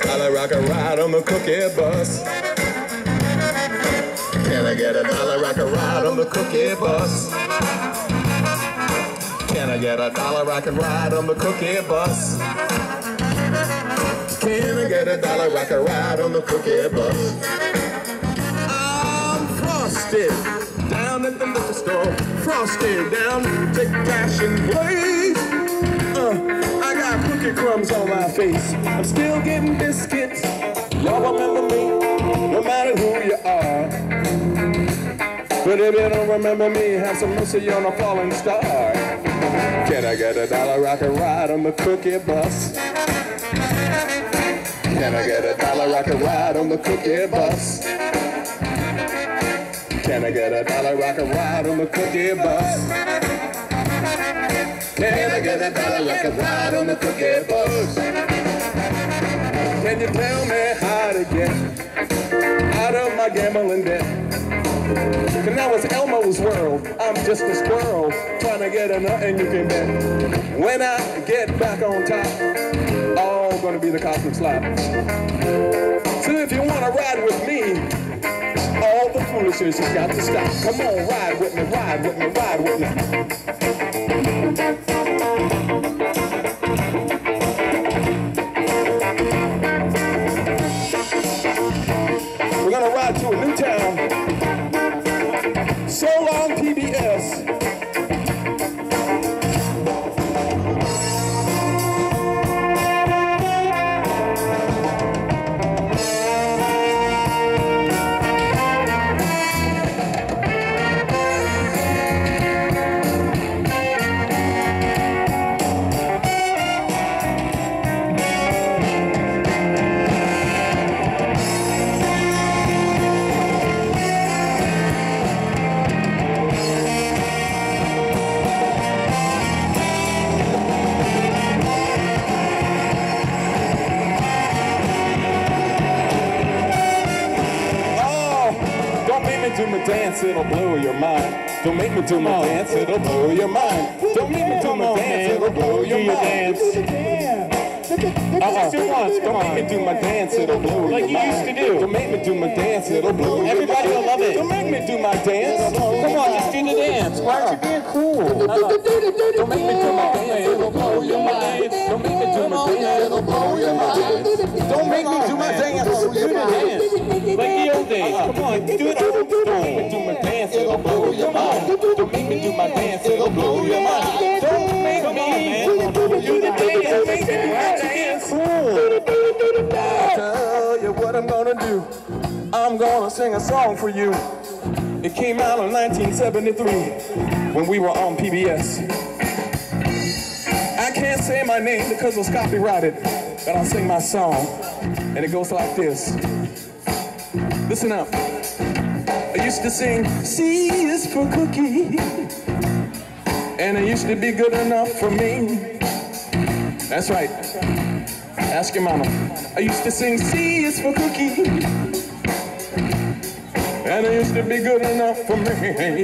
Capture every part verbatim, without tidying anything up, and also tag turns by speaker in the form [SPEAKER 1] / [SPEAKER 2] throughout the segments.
[SPEAKER 1] dollar rocket ride on the cookie bus? Can I get a dollar rocket ride on the cookie bus? Can I get a dollar rocket ride on the cookie bus? Can I get a dollar rocket ride on the cookie bus? I'm Frosty, down at the liquor store. Frosty, down, take cash and play. Uh, I got cookie crumbs on my face. I'm still getting biscuits. Y'all remember me, no matter who you are. But if you don't remember me, have some mercy on a falling star. Can I get a dollar rocket ride on the cookie bus? Can I get a dollar rocket ride on the cookie bus? Can I get a dollar rocket ride on the cookie bus? Can I get a dollar rocket ride on the cookie bus? Can you tell me how to get out of my gambling debt? Cause now it's Elmo's world. I'm just a squirrel trying to get a nut and you can bet. When I get back on top, all gonna be the cosmic slap. So if you wanna ride with me, all the foolishness has got to stop. Come on, ride with me, ride with me, ride with me. We're gonna ride to a new town. So long, P B S. Do my dance, it'll blow your mind. Don't make me do my dance, it'll blow your mind. Don't make me do my dance, it'll blow your mind. Uh-oh. Don't make me do my dance, it'll blow your mind. Like you used to do. Don't make me do my dance, it'll blow your mind. Everybody will love it. Don't make me do my dance. Come on, just do the dance. Why aren't you being cool? Don't make me do my dance, it'll blow your mind. Don't make me do my dance, it'll blow your mind. Don't make me do my dance, do the dance. Like the old days. Come on, do it. Don't make me do my dance, it'll blow your mind. Don't make me do my dance, it'll blow your mind. Don't make me do the dance, make me do my dance. I'll tell you what I'm gonna do. I'm gonna sing a song for you. It came out in nineteen seventy-three when we were on P B S. I can't say my name because it's copyrighted, but I'll sing my song. And it goes like this. Listen up. I used to sing, C is for cookie, and it used to be good enough for me. That's right. Ask your mama. I used to sing, C is for cookie, and it used to be good enough for me.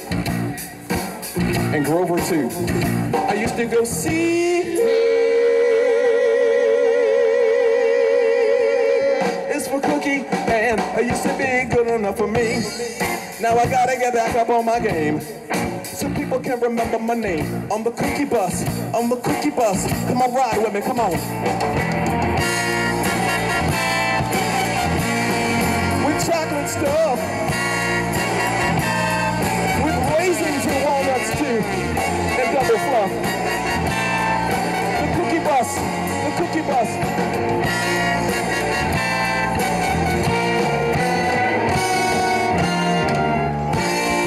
[SPEAKER 1] And Grover too. I used to go, C is for cookie, and it used to be good enough for me. Now I gotta get back up on my game, so people can remember my name. On the cookie bus, on the cookie bus. Come on, ride with me, come on. With chocolate stuff, with raisins and walnuts too, and double fluff. The cookie bus, the cookie bus.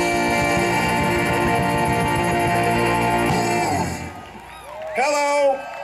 [SPEAKER 1] Hello.